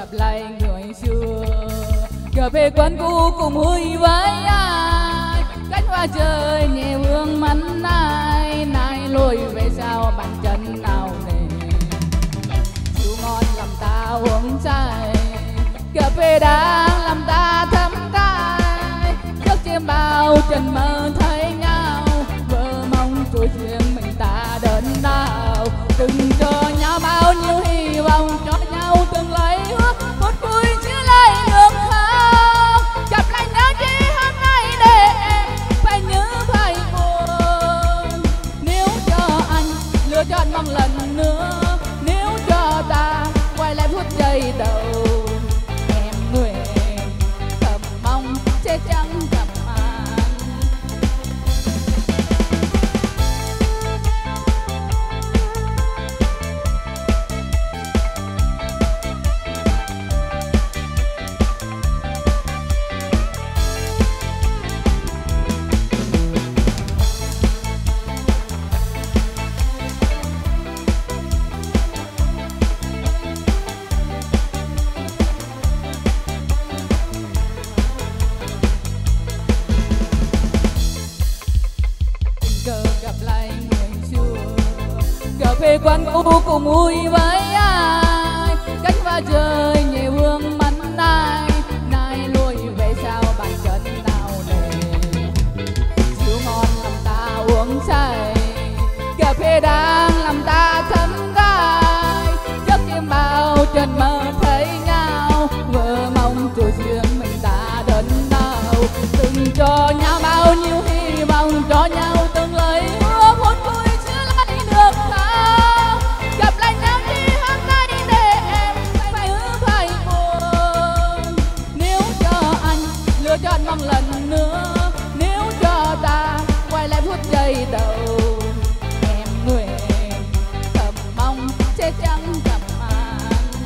lại người xưa, trở về quán cũ cùng vui với ai. Cánh hoa trời nhẹ vương mắn ai, nay lùi về sau bàn chân nào nề. Rượu ngon làm ta uống say, cà phê đang làm ta thấm cay. Giấc chiêm bao trần mơ thấy nhau, vợ mong trôi riêng mình ta đến đâu. Đừng cho nhau bao nhiêu hy vọng, cho nhau từng lấy ước một vui chứ lấy được không. Gặp lại nhau chỉ hôm nay để em phải nhớ phải buồn. Nếu cho anh lựa chọn một lần nữa, nếu cho ta quay lại phút giây đầu, em nguyện thầm mong sẽ chẳng gặp anh. Gặp lại người xưa, trở về quán cũ cùng vui với ai. Cánh hoa trời nhẹ vương mắn ai, nay lùi về sau bàn chân nào nề. Rượu ngon làm ta uống say, cà phê đang làm ta thấm cay. Giấc chiêm bao trần mơ thấy nhau, vợ mong trôi riêng mình ta đến đâu. Đừng cho nhau bao nhiêu hy vọng, cho nhau từng lời hứa muốn vui chứ lấy được không. Gặp lại nhau chỉ hôm nay để em phải hứa phải buồn. Nếu cho anh lựa chọn một lần nữa, nếu cho ta quay lại phút giây đầu, em nguyện thầm mong sẽ chẳng gặp anh.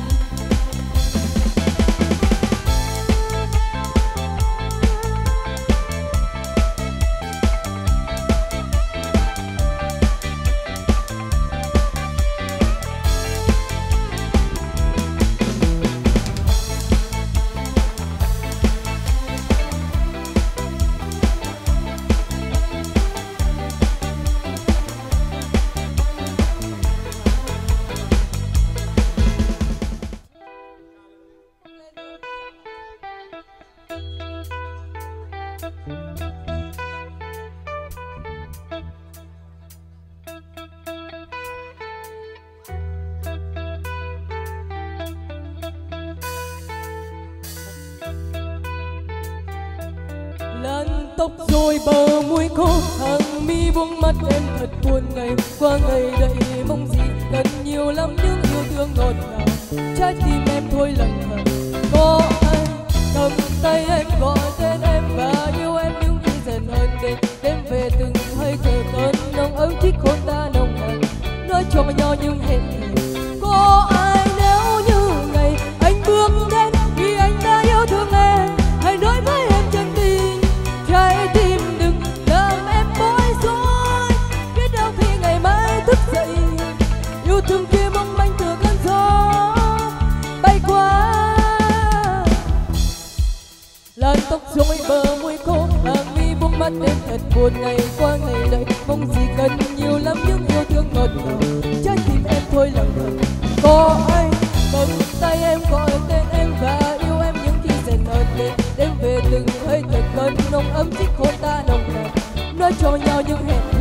Lăn tóc rồi bờ môi khô, hàng mi buông mắt em thật buồn. Ngày qua ngày đợi mong gì, cần nhiều lắm những yêu thương ngọt ngào. Trái tim em thôi lặng thầm, có ai cầm tay em gọi tên em và yêu em những khi dần hơn đêm. Đêm về từng hơi thở cơn nồng ấm chiếc hôn ta nồng nàn, nói cho nhau những hẹn thề. Có ai nếu như ngày anh bước đến vì anh đã yêu thương em, hãy nói với em chân tình. Trái tim đừng làm em bối rối, biết đâu khi ngày mai thức dậy yêu thương kia mong manh từ cơn gió bay qua. Làn tóc rối bờ môi khô, hàng mi buông mắt em thật buồn. Ngày qua ngày đợi mong gì, cần nhiều lắm những yêu thương ngọt ngào. Trái tim em thôi lặng thầm, có ai cầm tay em gọi tên em và yêu em những khi dần hơn đêm. Đêm về từng hơi thở cơn nồng ấm chiếc hôn ta nồng nàn, nói cho nhau những hẹn